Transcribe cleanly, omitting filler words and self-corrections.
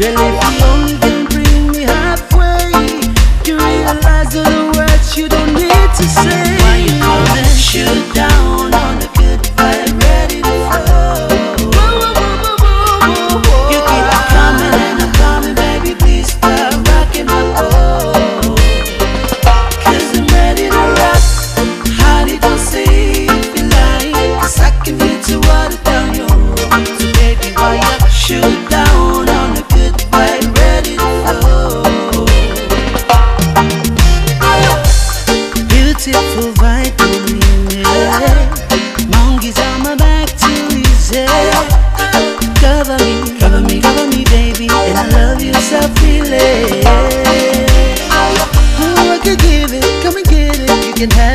Well, if you only can bring me halfway, you realize all the words you don't need to say. Why you coming? Shoot down on the good vibe, ready to flow. You keep coming and I'm coming, baby, please stop rocking my boat. Cause I'm ready to rock. How did you say if you like? Cause I can hit you water down your road. So baby, why you shoot down on the good vibe, ready to flow. Beautiful vibe, yeah. Monkeys on my back too easy. Cover me, cover me, cover me, baby, and I love you so freely. Oh, I could give it, come and get it, you can have